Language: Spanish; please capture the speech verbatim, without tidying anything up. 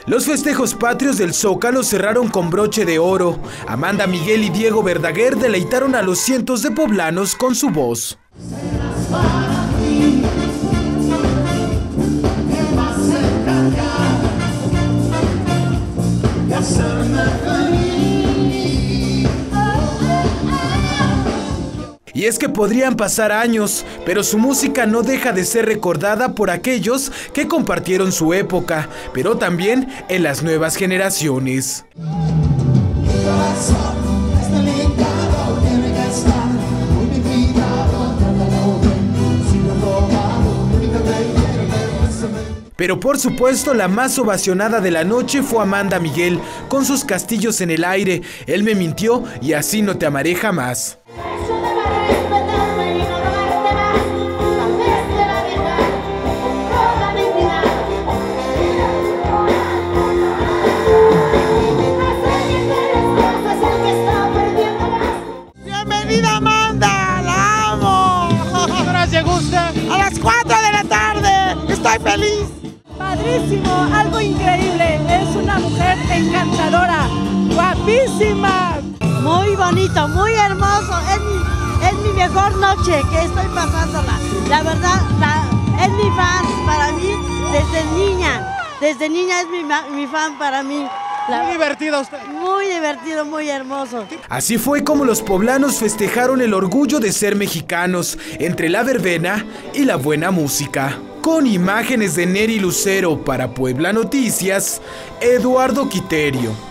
Los festejos patrios del Zócalo cerraron con broche de oro. Amanda Miguel y Diego Verdaguer deleitaron a los cientos de poblanos con su voz. Y es que podrían pasar años, pero su música no deja de ser recordada por aquellos que compartieron su época, pero también en las nuevas generaciones. Pero por supuesto la más ovacionada de la noche fue Amanda Miguel, con sus castillos en el aire. Él me mintió y así no te amaré jamás. Bienvenida Amanda, la amo. ¿A qué hora se gusta? A las cuatro de la tarde, estoy feliz. Padrísimo, algo increíble, es una mujer encantadora, guapísima. Muy bonito, muy hermoso, es mi, es mi mejor noche que estoy pasándola. La verdad, la, es mi fan para mí desde niña, desde niña es mi, mi fan para mí. La, muy divertido usted. Muy divertido, muy hermoso. Así fue como los poblanos festejaron el orgullo de ser mexicanos, entre la verbena y la buena música. Con imágenes de Neri Lucero para Puebla Noticias, Eduardo Quiterio.